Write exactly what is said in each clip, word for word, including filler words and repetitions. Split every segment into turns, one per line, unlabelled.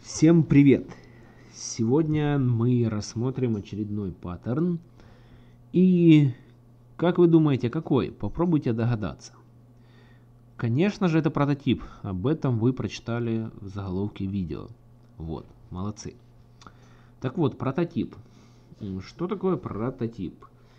Всем привет! Сегодня мы рассмотрим очередной паттерн. И как вы думаете, какой? Попробуйте догадаться. Конечно же, это прототип. Об этом вы прочитали в заголовке видео. Вот, молодцы. Так вот, прототип. Что такое прототип?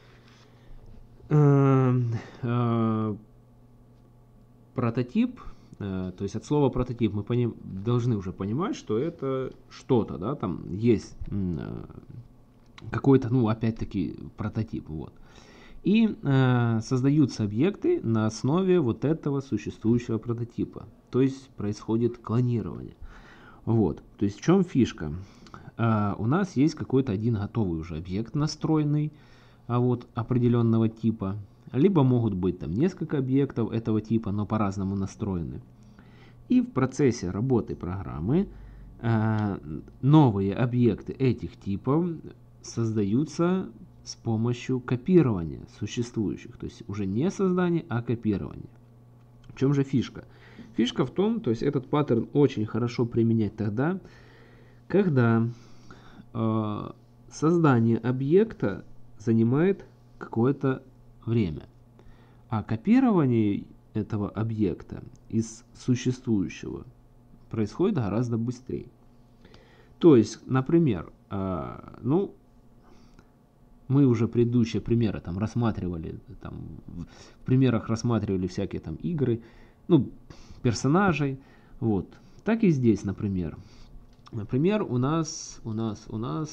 Прототип, то есть от слова прототип мы поним, должны уже понимать, что это что-то, да, там есть какой-то, ну, опять-таки, прототип, вот. И э, создаются объекты на основе вот этого существующего прототипа. То есть происходит клонирование. Вот. То есть в чем фишка? Э, у нас есть какой-то один готовый уже объект настроенный, а вот определенного типа. Либо могут быть там несколько объектов этого типа, но по-разному настроены. И в процессе работы программы э, новые объекты этих типов создаются с помощью копирования существующих. То есть уже не создание, а копирование. В чем же фишка? Фишка в том, то есть этот паттерн очень хорошо применять тогда, когда э, создание объекта занимает какое-то время. А копирование этого объекта из существующего происходит гораздо быстрее. То есть, например, э, ну, мы уже предыдущие примеры там рассматривали, там, в примерах рассматривали всякие там игры, ну, персонажей, вот. Так и здесь, например. Например, у нас, у нас, у нас,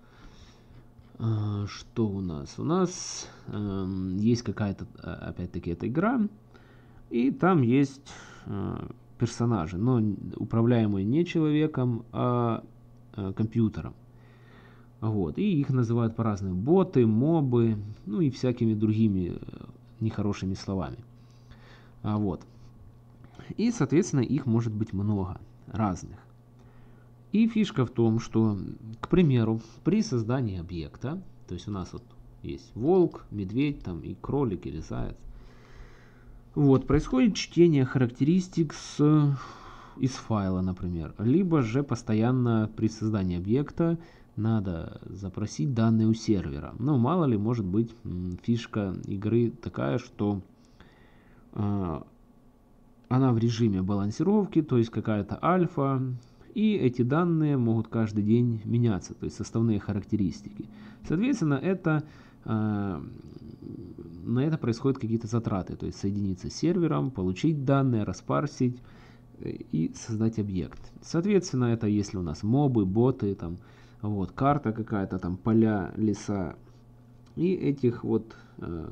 э, что у нас? У нас э, есть какая-то, опять-таки, эта игра, и там есть э, персонажи, но управляемые не человеком, а э, компьютером. Вот. И их называют по-разному: боты, мобы, ну и всякими другими нехорошими словами. А вот. И, соответственно, их может быть много разных. И фишка в том, что, к примеру, при создании объекта, то есть у нас вот есть волк, медведь там, и кролик или заяц, вот, происходит чтение характеристик с, из файла, например. Либо же постоянно при создании объекта надо запросить данные у сервера. Но мало ли, может быть, фишка игры такая, что э, она в режиме балансировки, то есть какая-то альфа, и эти данные могут каждый день меняться, то есть составные характеристики. Соответственно, это, э, на это происходят какие-то затраты, то есть соединиться с сервером, получить данные, распарсить и создать объект. Соответственно, это если у нас мобы, боты, там, вот, карта какая-то, там, поля, леса. И этих вот э,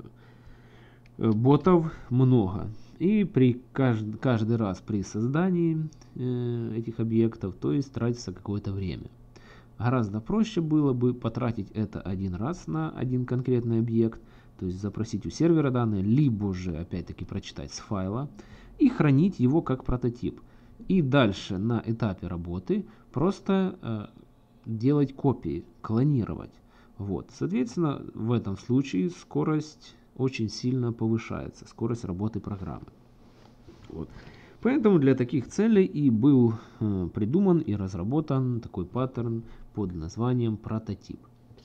ботов много. И при кажд, каждый раз при создании э, этих объектов, то есть тратится какое-то время. Гораздо проще было бы потратить это один раз на один конкретный объект, то есть запросить у сервера данные, либо же опять-таки прочитать с файла и хранить его как прототип. И дальше на этапе работы просто э, делать копии, клонировать. Вот. Соответственно, в этом случае скорость очень сильно повышается, скорость работы программы. Вот. Поэтому для таких целей и был э, придуман и разработан такой паттерн под названием прототип.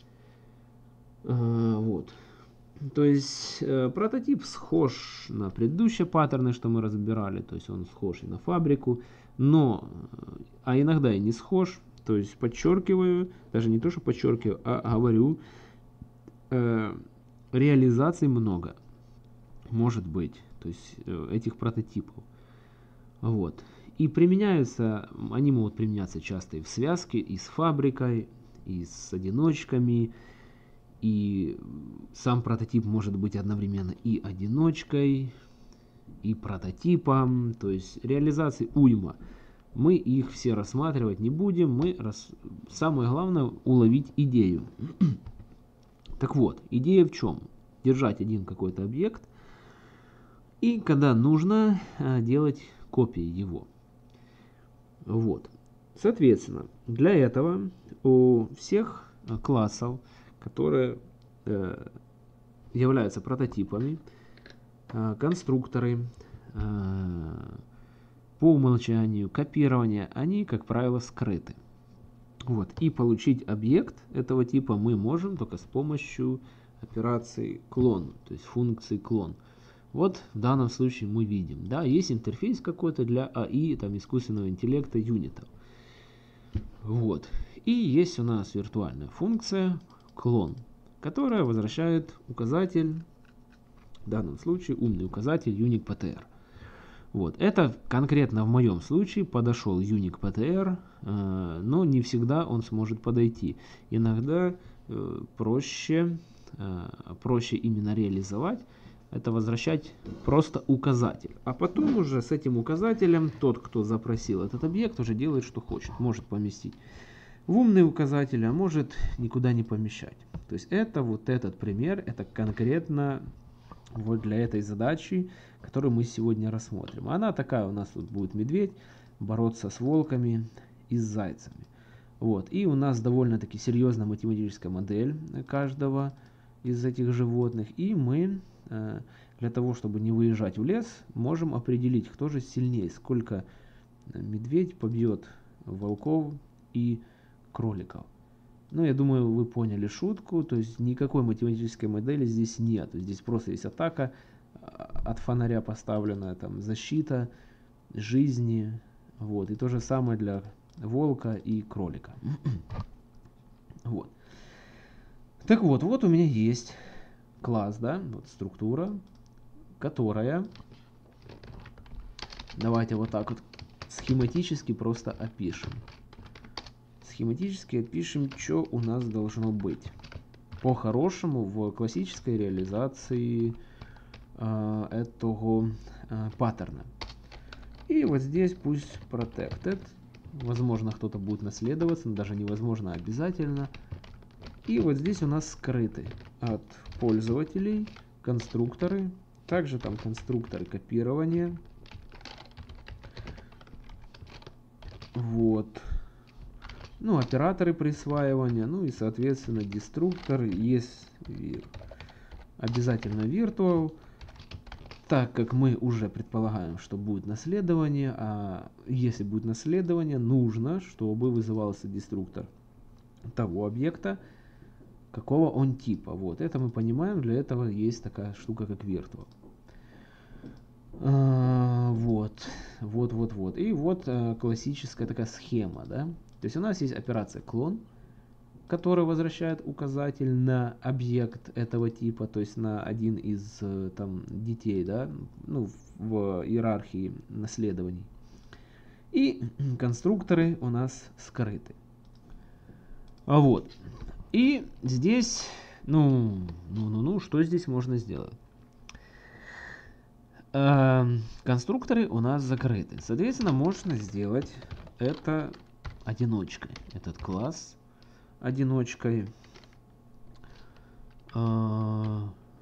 Э, вот. То есть э, прототип схож на предыдущие паттерны, что мы разбирали, то есть он схож и на фабрику, но, а иногда и не схож. То есть подчеркиваю, даже не то, что подчеркиваю, а говорю, э, реализаций много может быть, то есть э, этих прототипов. Вот. И применяются, они могут применяться часто и в связке, и с фабрикой, и с одиночками, и сам прототип может быть одновременно и одиночкой, и прототипом, то есть реализаций уйма. Мы их все рассматривать не будем, мы рас... самое главное уловить идею. Так вот, идея в чем? Держать один какой-то объект и когда нужно делать копии его. Вот. Соответственно, для этого у всех классов, которые э, являются прототипами, э, конструкторы, э, по умолчанию, копирование, они, как правило, скрыты. Вот. И получить объект этого типа мы можем только с помощью операции клон, то есть функции клон. Вот в данном случае мы видим, да, есть интерфейс какой-то для эй ай, там, искусственного интеллекта, юнитов. Вот. И есть у нас виртуальная функция клон, которая возвращает указатель, в данном случае умный указатель unicptr. Вот. Это конкретно в моем случае подошел unicptr, э, но не всегда он сможет подойти. Иногда э, проще, э, проще именно реализовать, это возвращать просто указатель. А потом уже с этим указателем тот, кто запросил этот объект, уже делает, что хочет. Может поместить в умный указатель, а может никуда не помещать. То есть это вот этот пример, это конкретно вот для этой задачи, которую мы сегодня рассмотрим. Она такая, у нас тут будет медведь бороться с волками и с зайцами. Вот. И у нас довольно-таки серьезная математическая модель каждого из этих животных. И мы э, для того, чтобы не выезжать в лес, можем определить, кто же сильнее, сколько медведь побьет волков и кроликов. Ну, я думаю, вы поняли шутку, то есть никакой математической модели здесь нет. Здесь просто есть атака от фонаря поставленная, там защита, жизни, вот. И то же самое для волка и кролика. Вот. Так вот, вот у меня есть класс, да, вот структура, которая, давайте вот так вот схематически просто опишем. Схематически опишем, что у нас должно быть. По-хорошему, в классической реализации э, этого э, паттерна. И вот здесь пусть protected. Возможно, кто-то будет наследоваться, но даже невозможно, обязательно. И вот здесь у нас скрыты от пользователей конструкторы. Также там конструкторы копирования. Вот. Ну, операторы присваивания, ну и, соответственно, деструктор есть обязательно virtual, так как мы уже предполагаем, что будет наследование, а если будет наследование, нужно, чтобы вызывался деструктор того объекта, какого он типа. Вот, это мы понимаем, для этого есть такая штука, как virtual. А, вот, вот, вот, вот. И вот а, классическая такая схема, да. То есть у нас есть операция клон, которая возвращает указатель на объект этого типа, то есть на один из там детей, да, ну, в иерархии наследований. И конструкторы у нас скрыты. А вот. И здесь, ну, ну, ну, ну, что здесь можно сделать? Э, конструкторы у нас закрыты. Соответственно, можно сделать это одиночкой. Этот класс одиночкой. А...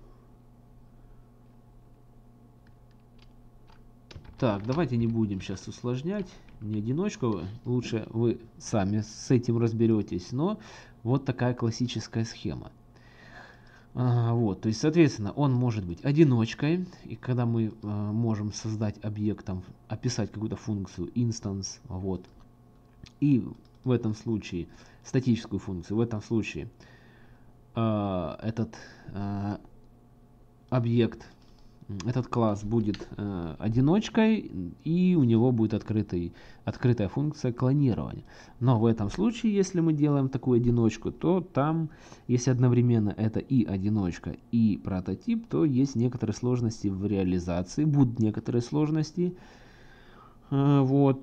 Так, давайте не будем сейчас усложнять. Не одиночку, лучше вы сами с этим разберетесь. Но вот такая классическая схема. А, вот, то есть, соответственно, он может быть одиночкой. И когда мы а, можем создать объектом, описать какую-то функцию instance, вот. И в этом случае статическую функцию, в этом случае э, этот э, объект, этот класс будет э, одиночкой, и у него будет открытый, открытая функция клонирования. Но в этом случае, если мы делаем такую одиночку, то там, если одновременно это и одиночка, и прототип, то есть некоторые сложности в реализации, будут некоторые сложности. Э, вот.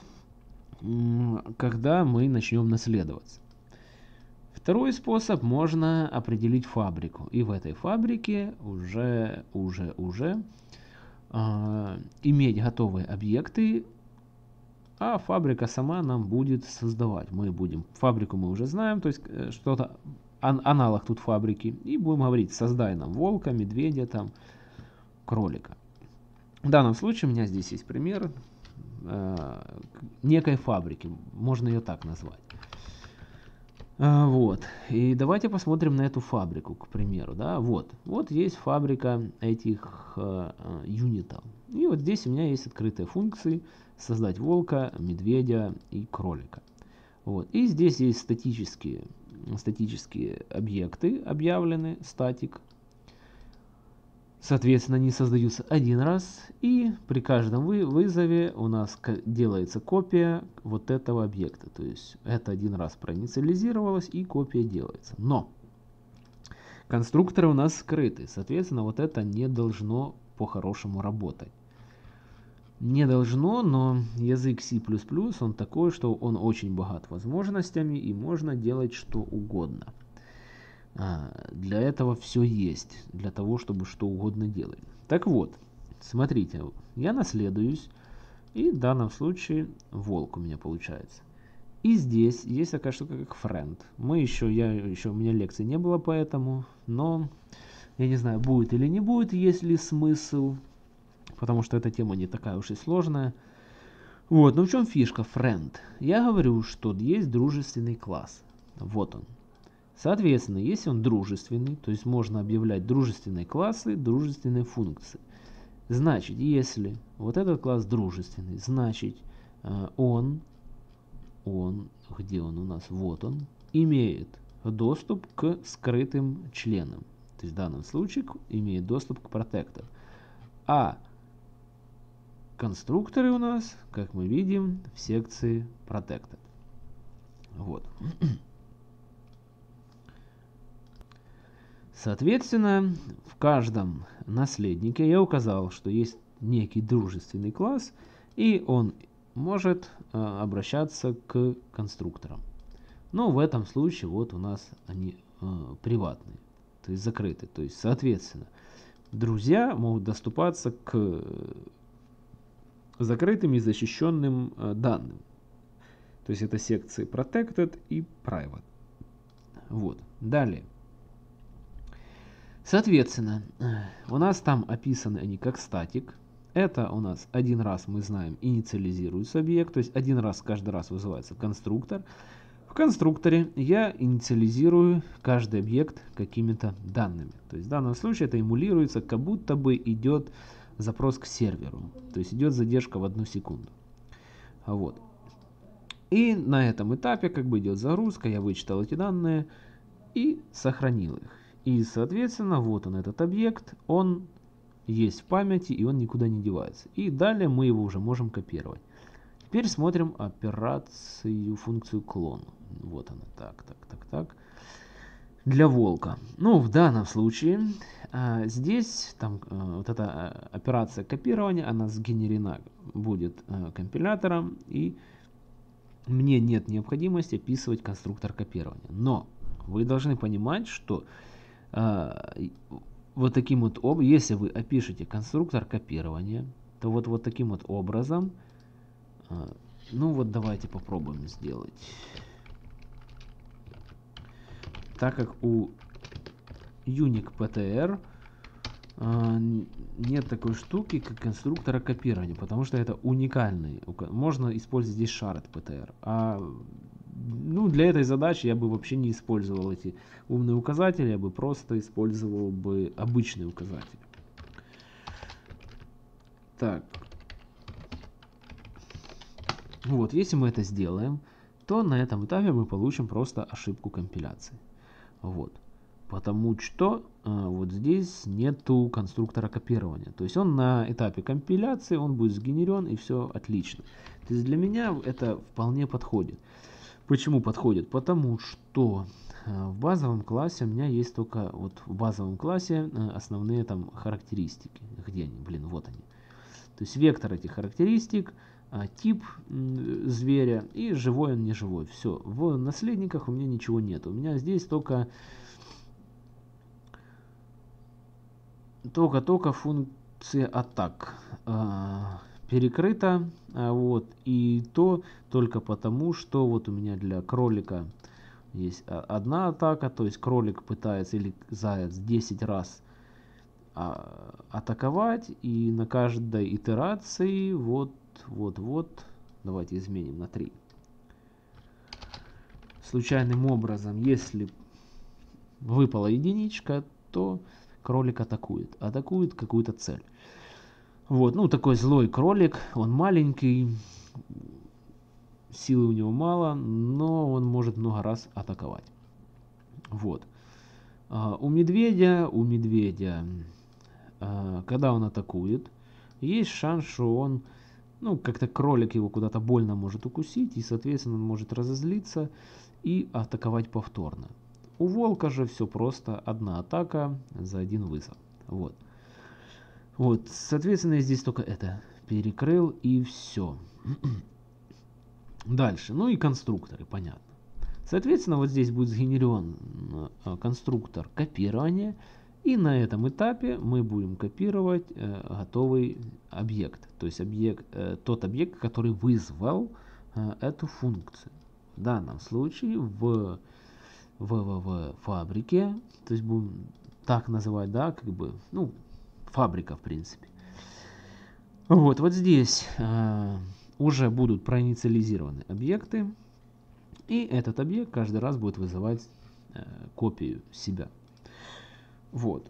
Когда мы начнем наследоваться. Второй способ, можно определить фабрику. И в этой фабрике уже, уже, уже э, иметь готовые объекты, а фабрика сама нам будет создавать. Мы будем, фабрику мы уже знаем, то есть что-то, ан аналог тут фабрики, и будем говорить, создай нам волка, медведя, там, кролика. В данном случае у меня здесь есть пример некой фабрики, можно ее так назвать. Вот, и давайте посмотрим на эту фабрику, к примеру, да, вот, вот есть фабрика этих юнитов, И вот здесь у меня есть открытые функции: создать волка, медведя и кролика. Вот. И здесь есть статические, статические объекты объявлены, статик. Соответственно, они создаются один раз, и при каждом вы вызове у нас делается копия вот этого объекта. То есть это один раз проинициализировалось, и копия делается. Но конструкторы у нас скрыты, соответственно, вот это не должно по-хорошему работать. Не должно, но язык C++, он такой, что он очень богат возможностями, и можно делать что угодно. Для этого все есть, для того, чтобы что угодно делать. Так вот, смотрите, я наследуюсь, и в данном случае волк у меня получается. И здесь есть такая штука, как friend. Мы еще, я еще, у меня лекции не было поэтому, но я не знаю, будет или не будет, есть ли смысл, потому что эта тема не такая уж и сложная. Вот, но в чем фишка friend? Я говорю, что есть дружественный класс. Вот он. Соответственно, если он дружественный, то есть можно объявлять дружественные классы, дружественные функции. Значит, если вот этот класс дружественный, значит он, он, где он у нас, вот он, имеет доступ к скрытым членам. То есть в данном случае имеет доступ к protected. А конструкторы у нас, как мы видим, в секции protected. Вот. Соответственно, в каждом наследнике я указал, что есть некий дружественный класс, и он может э, обращаться к конструкторам. Но в этом случае вот у нас они э, приватные, то есть закрыты. То есть, соответственно, друзья могут доступаться к закрытым и защищенным э, данным. То есть это секции protected и private. Вот. Далее. Соответственно, у нас там описаны они как статик. Это у нас один раз, мы знаем, инициализируется объект, то есть один раз, каждый раз вызывается конструктор. В конструкторе я инициализирую каждый объект какими-то данными. То есть в данном случае это эмулируется, как будто бы идет запрос к серверу. То есть идет задержка в одну секунду. Вот. И на этом этапе как бы идет загрузка, я вычитал эти данные и сохранил их. И, соответственно, вот он, этот объект, он есть в памяти, и он никуда не девается. И далее мы его уже можем копировать. Теперь смотрим операцию, функцию клон. Вот она, так, так, так, так. Для волка. Ну, в данном случае, а, здесь, там, а, вот эта а, операция копирования, она сгенерена будет а, компилятором, и мне нет необходимости описывать конструктор копирования. Но вы должны понимать, что Uh, вот таким вот об... если вы опишете конструктор копирования, то вот, вот таким вот образом, uh, ну вот давайте попробуем сделать. Так как у Unique пи ти ар uh, нет такой штуки, как конструктора копирования, потому что это уникальный. Можно использовать здесь shared пи ти ар. А ну, для этой задачи я бы вообще не использовал эти умные указатели, я бы просто использовал бы обычные указатели. Так. Вот, если мы это сделаем, то на этом этапе мы получим просто ошибку компиляции. Вот. Потому что а, вот здесь нету конструктора копирования. То есть он на этапе компиляции, он будет сгенерен, и все отлично. То есть для меня это вполне подходит. Почему подходит? Потому что в базовом классе у меня есть только вот в базовом классе основные там характеристики. Где они? Блин, вот они. То есть вектор этих характеристик, тип зверя и живой он, не живой. Все. В наследниках у меня ничего нет. У меня здесь только только-только функция атак перекрыто, вот, и то только потому, что вот у меня для кролика есть одна атака, то есть кролик пытается или заяц десять раз а, атаковать, и на каждой итерации вот, вот, вот, давайте изменим на три. Случайным образом, если выпала единичка, то кролик атакует, атакует какую-то цель. Вот, ну такой злой кролик, он маленький, силы у него мало, но он может много раз атаковать. Вот. А у медведя, у медведя, а, когда он атакует, есть шанс, что он, ну, как-то кролик его куда-то больно может укусить, и, соответственно, он может разозлиться и атаковать повторно. У волка же все просто, одна атака за один вызов. Вот. Вот, соответственно, я здесь только это перекрыл, и все. Дальше, ну и конструкторы, понятно. Соответственно, вот здесь будет сгенерирован конструктор копирования, и на этом этапе мы будем копировать э, готовый объект, то есть объект, э, тот объект, который вызвал э, эту функцию. В данном случае в, в, в, в фабрике, то есть будем так называть, да, как бы, ну, фабрика в принципе. Вот, вот здесь э, уже будут проинициализированы объекты, и этот объект каждый раз будет вызывать э, копию себя. Вот.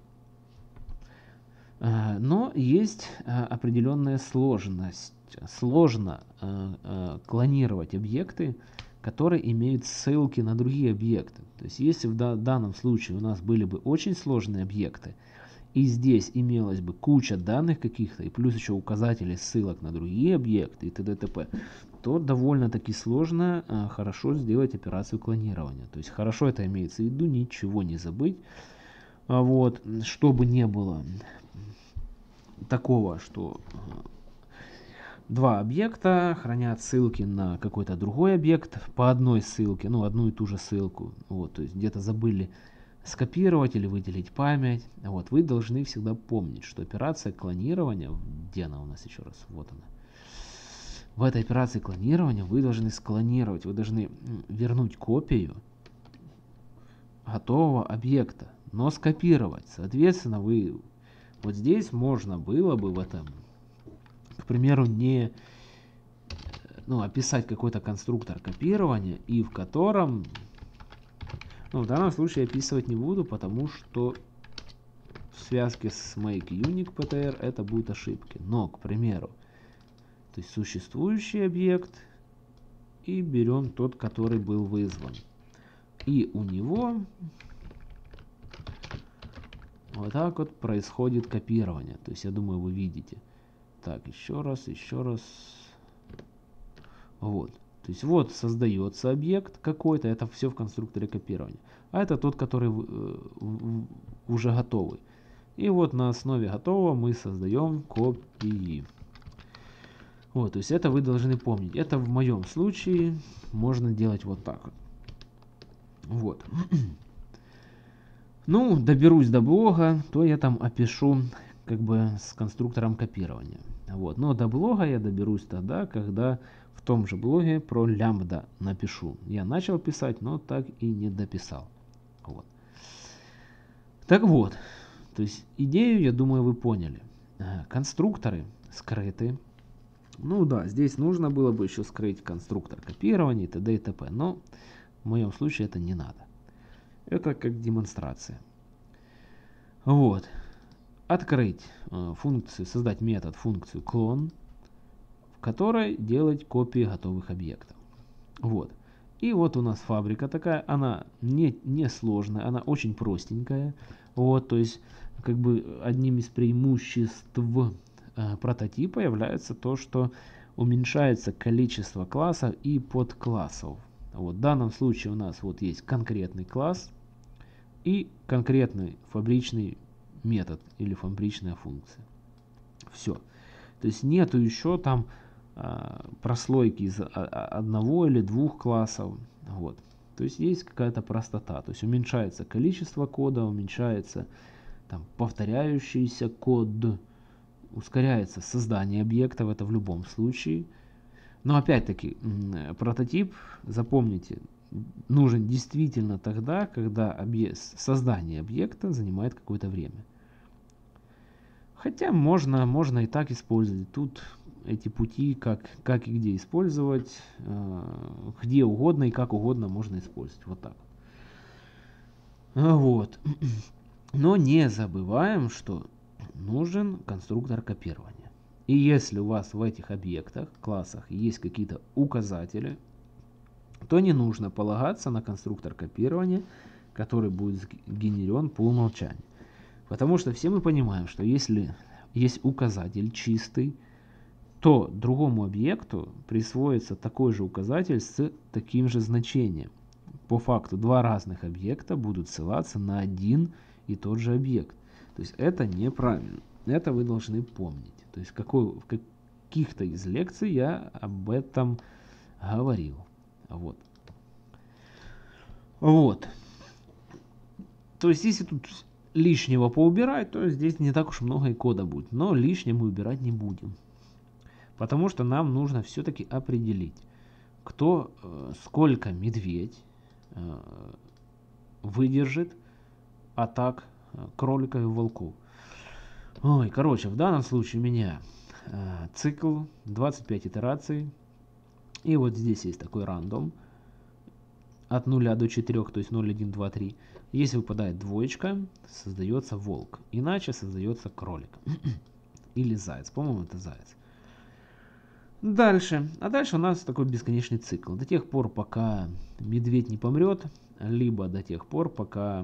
Э, но есть э, определенная сложность. Сложно э, э, клонировать объекты, которые имеют ссылки на другие объекты. То есть, если в да данном случае у нас были бы очень сложные объекты, и здесь имелась бы куча данных каких-то, и плюс еще указатели ссылок на другие объекты и т.д. т.п., то довольно-таки сложно а, хорошо сделать операцию клонирования. То есть хорошо это имеется в виду, ничего не забыть. А вот, чтобы не было такого, что два объекта хранят ссылки на какой-то другой объект по одной ссылке, ну одну и ту же ссылку. Вот, то есть где-то забыли скопировать или выделить память. Вот, вы должны всегда помнить, что операция клонирования, где она у нас еще раз, вот она. В этой операции клонирования вы должны склонировать, вы должны вернуть копию готового объекта, но скопировать. Соответственно, вы вот здесь можно было бы в этом, к примеру, не ну, описать какой-то конструктор копирования, и в котором, ну, в данном случае описывать не буду, потому что в связке с makeUnigPtr это будут ошибки. Но, к примеру, то есть существующий объект, и берем тот, который был вызван. И у него вот так вот происходит копирование. То есть, я думаю, вы видите. Так, еще раз, еще раз. Вот. То есть, вот создается объект какой-то, это все в конструкторе копирования. А это тот, который э, уже готовый. И вот на основе готового мы создаем копии. Вот, то есть это вы должны помнить. Это в моем случае можно делать вот так вот. Вот. Ну, доберусь до блога, то я там опишу как бы с конструктором копирования. Вот. Но до блога я доберусь тогда, когда в том же блоге про лямбда напишу. Я начал писать, но так и не дописал. Вот. Так вот, то есть идею, я думаю, вы поняли. Конструкторы скрыты. Ну да, здесь нужно было бы еще скрыть конструктор копирования и т.д. и т.п. Но в моем случае это не надо. Это как демонстрация. Вот. Открыть э, функцию, создать метод, функцию клон, в которой делать копии готовых объектов. Вот. И вот у нас фабрика такая, она не, не сложная, она очень простенькая. Вот, то есть, как бы одним из преимуществ прототипа является то, что уменьшается количество классов и подклассов. Вот, в данном случае у нас вот есть конкретный класс и конкретный фабричный метод или фабричная функция. Все. То есть нету еще там а, прослойки из одного или двух классов. Вот. То есть есть какая-то простота. То есть уменьшается количество кода, уменьшается там повторяющийся код, ускоряется создание объектов, это в любом случае. Но опять-таки, прототип, запомните, нужен действительно тогда, когда объект, создание объекта занимает какое-то время. Хотя можно, можно и так использовать. Тут эти пути, как, как и где использовать, э, где угодно и как угодно можно использовать. Вот так. Вот. Но не забываем, что нужен конструктор копирования. И если у вас в этих объектах, классах есть какие-то указатели, то не нужно полагаться на конструктор копирования, который будет сгенерен по умолчанию. Потому что все мы понимаем, что если есть указатель чистый, то другому объекту присвоится такой же указатель с таким же значением. По факту два разных объекта будут ссылаться на один и тот же объект. То есть это неправильно. Это вы должны помнить. То есть какой, в каких-то из лекций я об этом говорил. Вот. Вот. То есть если тут лишнего поубирать, то здесь не так уж много и кода будет. Но лишнее мы убирать не будем. Потому что нам нужно все-таки определить, кто, сколько медведь выдержит атак кроликов и волков. Ой, короче, в данном случае у меня цикл двадцать пять итераций. И вот здесь есть такой рандом от нуля до четырёх, то есть ноль, один, два, три. Если выпадает двоечка, создается волк. Иначе создается кролик. Или заяц. По-моему, это заяц. Дальше. А дальше у нас такой бесконечный цикл. До тех пор, пока медведь не помрет, либо до тех пор, пока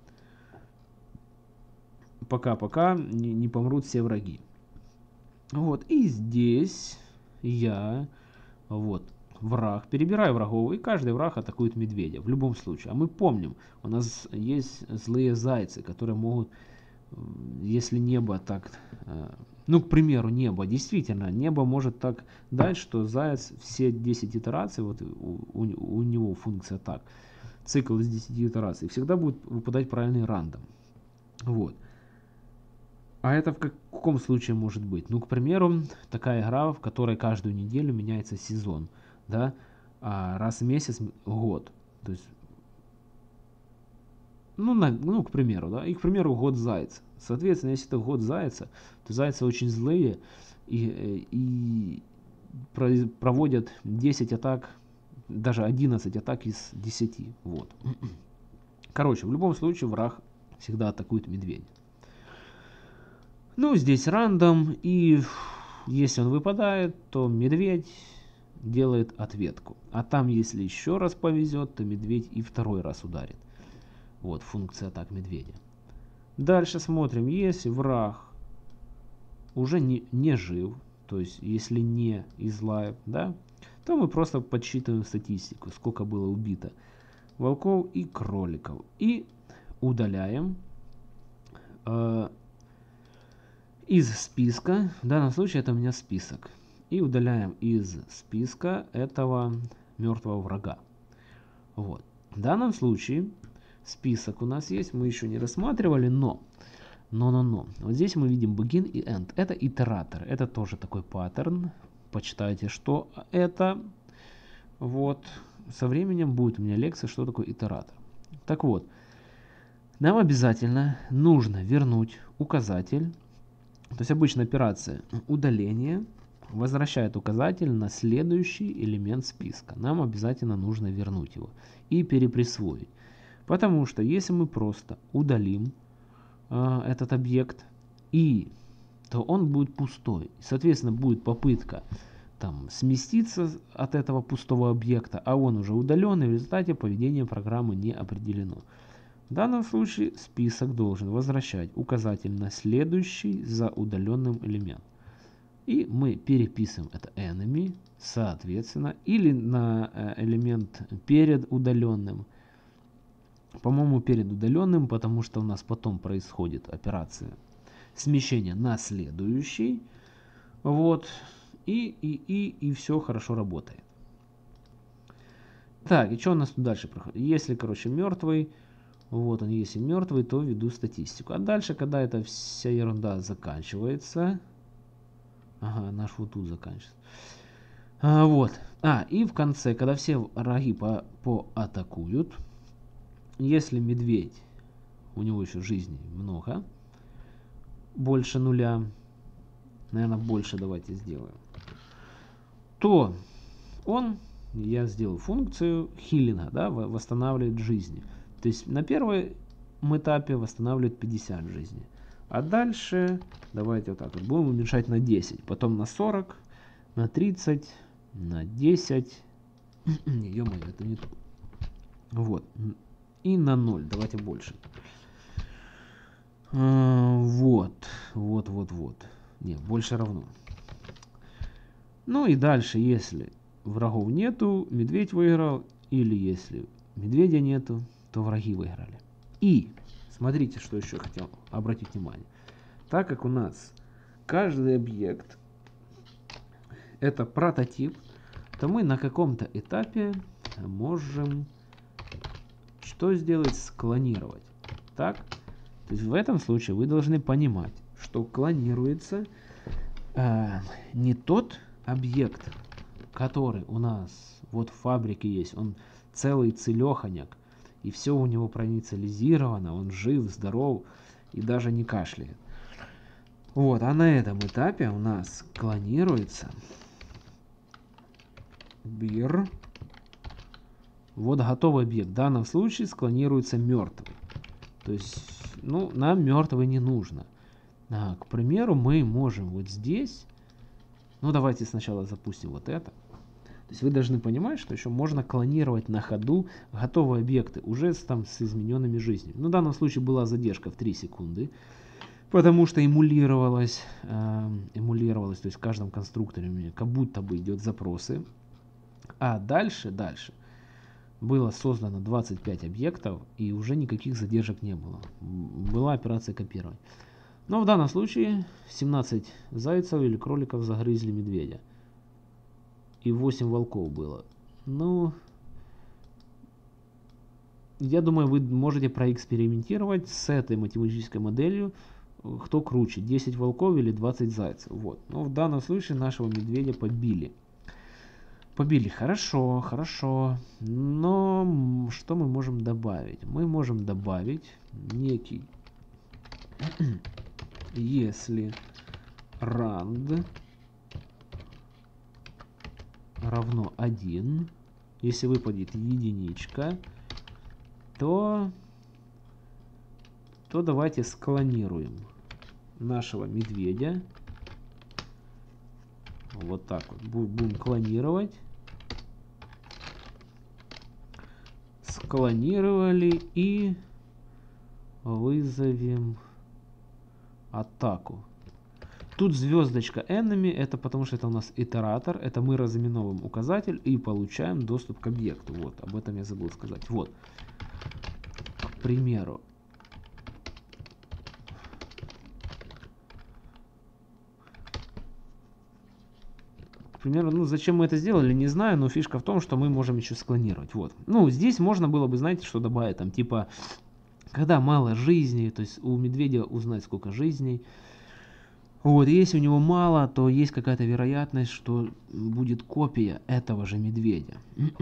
пока-пока не, не помрут все враги. Вот. И здесь я вот враг, перебираю врагов, и каждый враг атакует медведя. В любом случае. А мы помним, у нас есть злые зайцы, которые могут, если небо так... Ну, к примеру, небо. Действительно, небо может так дать, что заяц все десять итераций, вот у, у, у него функция так, цикл из десяти итераций, всегда будет выпадать правильный рандом. Вот. А это в каком случае может быть? Ну, к примеру, такая игра, в которой каждую неделю меняется сезон, да, а раз в месяц год. То есть, ну, на, ну, к примеру, да, и, к примеру, год зайца. Соответственно, если это год зайца, то зайцы очень злые и, и проводят десять атак, даже одиннадцать атак из десяти. Вот. Короче, в любом случае враг всегда атакует медведя. Ну, здесь рандом, и если он выпадает, то медведь делает ответку. А там, если еще раз повезет, то медведь и второй раз ударит. Вот функция атак медведя. Дальше смотрим, если враг уже не, не жив, то есть если не из лайв, да, то мы просто подсчитываем статистику, сколько было убито волков и кроликов. И удаляем э, из списка, в данном случае это у меня список, и удаляем из списка этого мертвого врага. Вот. В данном случае список у нас есть, мы еще не рассматривали, но, но, но, но. Вот здесь мы видим begin и end. Это итератор, это тоже такой паттерн. Почитайте, что это. Вот. Со временем будет у меня лекция, что такое итератор. Так вот, нам обязательно нужно вернуть указатель. То есть обычная операция удаление возвращает указатель на следующий элемент списка. Нам обязательно нужно вернуть его и переприсвоить. Потому что если мы просто удалим э, этот объект, и, то он будет пустой. Соответственно, будет попытка там, сместиться от этого пустого объекта, а он уже удален, и в результате поведение программы не определено. В данном случае список должен возвращать указатель на следующий за удаленным элементом. И мы переписываем это enemy, соответственно, или на элемент перед удаленным. По-моему, перед удаленным, потому что у нас потом происходит операция смещения на следующий. Вот. И, и, и, и все хорошо работает. Так, и что у нас тут дальше проходит? Если, короче, мертвый, вот он, если мертвый, то веду статистику. А дальше, когда эта вся ерунда заканчивается... Ага, наш вот тут заканчивается. А, вот. А, и в конце, когда все враги по, поатакуют, если медведь, у него еще жизни много, больше нуля, наверное, больше давайте сделаем, то он, я сделал функцию хилинга, да, восстанавливает жизни. То есть на первом этапе восстанавливает пятьдесят жизни, А дальше давайте вот так вот будем уменьшать на десять, потом на сорок, на тридцать, на десять. Ё-моё, это не то. Вот. И на ноль. Давайте больше. А, вот. Вот, вот, вот. Не, больше равно. Ну и дальше, если врагов нету, медведь выиграл. Или если медведя нету, то враги выиграли. И смотрите, что еще хотел обратить внимание. Так как у нас каждый объект это прототип, то мы на каком-то этапе можем что сделать? Склонировать. Так? То есть в этом случае вы должны понимать, что клонируется э, не тот объект, который у нас вот в фабрике есть, он целый целеханяк, и все у него проинициализировано, он жив, здоров и даже не кашляет. Вот, а на этом этапе у нас клонируется бир. Вот готовый объект. В данном случае склонируется мертвый. То есть, ну, нам мертвый не нужно. А, к примеру, мы можем вот здесь, ну, давайте сначала запустим вот это. То есть вы должны понимать, что еще можно клонировать на ходу готовые объекты уже с, там, с измененными жизнями. Ну, в данном случае была задержка в три секунды, потому что эмулировалось, э, эмулировалось, то есть в каждом конструкторе у меня как будто бы идет запросы. А дальше, дальше было создано двадцать пять объектов, и уже никаких задержек не было. Была операция копирования. Но в данном случае семнадцать зайцев или кроликов загрызли медведя. И восемь волков было. Ну, я думаю, вы можете проэкспериментировать с этой математической моделью, кто круче, десять волков или двадцать зайцев. Вот. Но в данном случае нашего медведя побили. Побили хорошо, хорошо, но что мы можем добавить? Мы можем добавить некий, если rand равно один, если выпадет единичка, то, то давайте склонируем нашего медведя. Вот так вот. Будем клонировать. Склонировали и вызовем атаку. Тут звездочка enemy, это потому что это у нас итератор, это мы разыменовываем указатель и получаем доступ к объекту. Вот, об этом я забыл сказать. Вот, к примеру. К примеру, ну зачем мы это сделали, не знаю, но фишка в том, что мы можем еще склонировать. Вот. Ну, здесь можно было бы, знаете, что добавить, там, типа, когда мало жизней, то есть у медведя узнать, сколько жизней. Вот, если у него мало, то есть какая-то вероятность, что будет копия этого же медведя.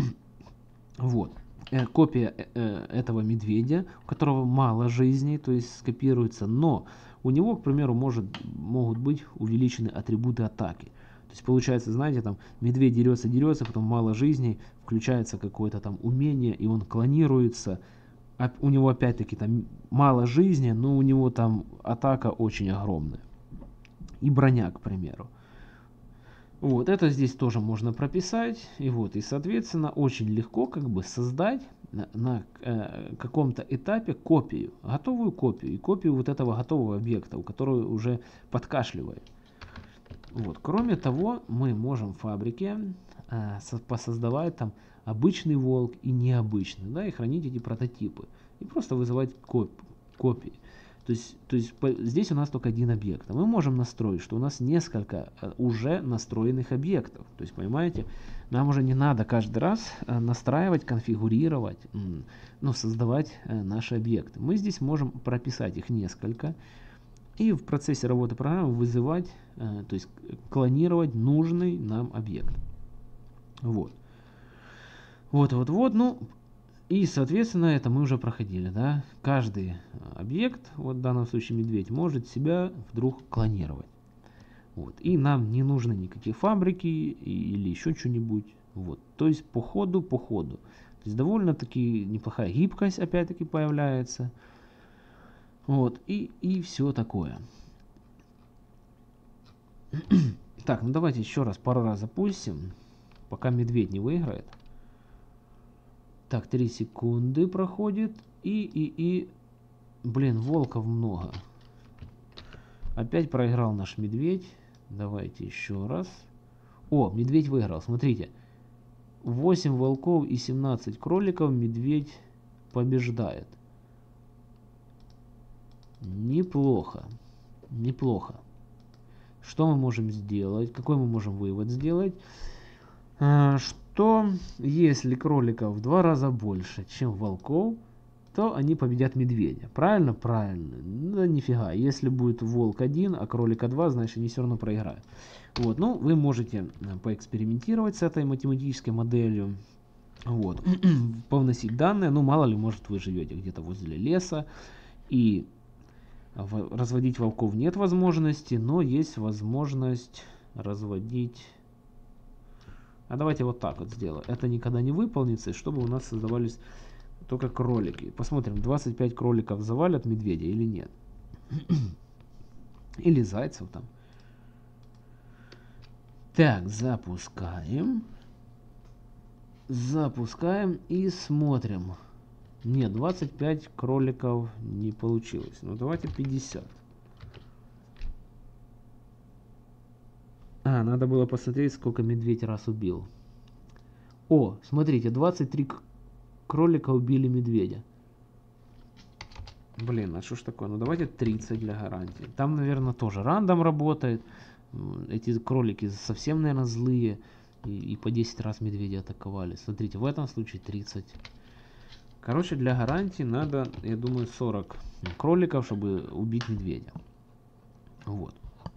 Вот. Копия этого медведя, у которого мало жизней, то есть скопируется, но у него, к примеру, может, могут быть увеличены атрибуты атаки. То есть получается, знаете, там медведь дерется, дерется, потом мало жизней, включается какое-то там умение, и он клонируется. А у него опять-таки там мало жизни, но у него там атака очень огромная. И броня, к примеру. Вот, это здесь тоже можно прописать. И вот, и соответственно, очень легко как бы создать на, на э, каком-то этапе копию, готовую копию, и копию вот этого готового объекта, у которого уже подкашливает. Вот. Кроме того, мы можем в фабрике э, посоздавать там обычный волк и необычный, да, и хранить эти прототипы. И просто вызывать коп копии. То есть, то есть по, здесь у нас только один объект. А мы можем настроить, что у нас несколько э, уже настроенных объектов. То есть, понимаете, нам уже не надо каждый раз э, настраивать, конфигурировать, э, ну, создавать э, наши объекты. Мы здесь можем прописать их несколько. И в процессе работы программы вызывать, э, то есть клонировать нужный нам объект. Вот. Вот, вот, вот. Ну, и, соответственно, это мы уже проходили, да. Каждый объект, вот в данном случае медведь, может себя вдруг клонировать. Вот. И нам не нужны никакие фабрики или еще что-нибудь. Вот. То есть по ходу, по ходу. То есть довольно-таки неплохая гибкость, опять-таки, появляется. Вот, и, и все такое. Так, ну давайте еще раз пару раз запустим, пока медведь не выиграет. Так, три секунды проходит, и, и, и, блин, волков много. Опять проиграл наш медведь. Давайте еще раз. О, медведь выиграл, смотрите. восемь волков и семнадцать кроликов медведь побеждает. Неплохо. Неплохо. Что мы можем сделать? Какой мы можем вывод сделать? А, что если кроликов в два раза больше, чем волков, то они победят медведя. Правильно? Правильно. Да нифига. Если будет волк один, а кролика два, значит они все равно проиграют. Вот. Ну, вы можете поэкспериментировать с этой математической моделью. Вот. Повносить данные. Ну, мало ли, может, вы живете где-то возле леса. И разводить волков нет возможности, но есть возможность разводить... А давайте вот так вот сделаем. Это никогда не выполнится, чтобы у нас создавались только кролики. Посмотрим, двадцать пять кроликов завалят медведя или нет. Или зайцев там. Так, запускаем. Запускаем и смотрим. Нет, двадцать пять кроликов не получилось. Ну давайте пятьдесят. А, надо было посмотреть, сколько медведь раз убил. О, смотрите, двадцать три кролика убили медведя. Блин, а что ж такое? Ну давайте тридцать для гарантии. Там, наверное, тоже рандом работает. Эти кролики совсем, наверное, злые. И, и по десять раз медведя атаковали. Смотрите, в этом случае тридцать. Короче, для гарантии надо, я думаю, сорок кроликов, чтобы убить медведя. Вот.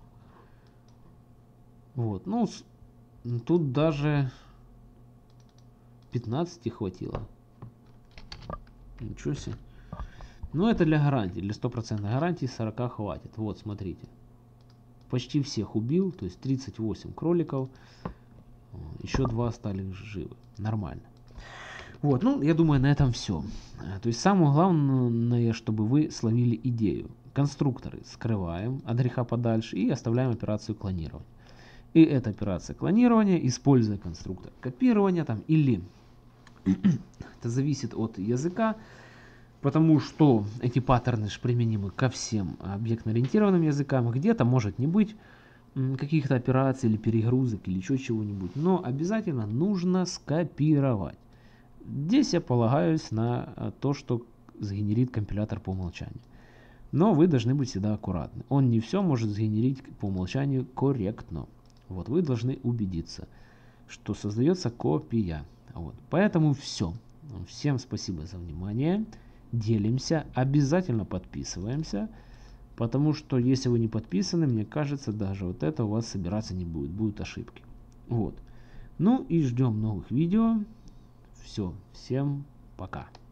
Вот. Ну, тут даже пятнадцати хватило. Ничего себе. Ну, это для гарантии. Для стопроцентной гарантии сорока хватит. Вот, смотрите. Почти всех убил. То есть тридцать восемь кроликов. Еще два остались живы. Нормально. Вот, ну, я думаю, на этом все. То есть самое главное, чтобы вы словили идею. Конструкторы скрываем от греха подальше и оставляем операцию клонирования. И эта операция клонирования, используя конструктор копирования там, или это зависит от языка, потому что эти паттерны же применимы ко всем объектно-ориентированным языкам. Где-то может не быть каких-то операций или перегрузок или еще чего-нибудь, но обязательно нужно скопировать. Здесь я полагаюсь на то, что сгенерит компилятор по умолчанию. Но вы должны быть всегда аккуратны. Он не все может сгенерить по умолчанию корректно. Вот, вы должны убедиться, что создается копия. Вот. Поэтому все. Всем спасибо за внимание. Делимся. Обязательно подписываемся. Потому что если вы не подписаны, мне кажется, даже вот это у вас собираться не будет. Будут ошибки. Вот. Ну и ждем новых видео. Все. Всем пока.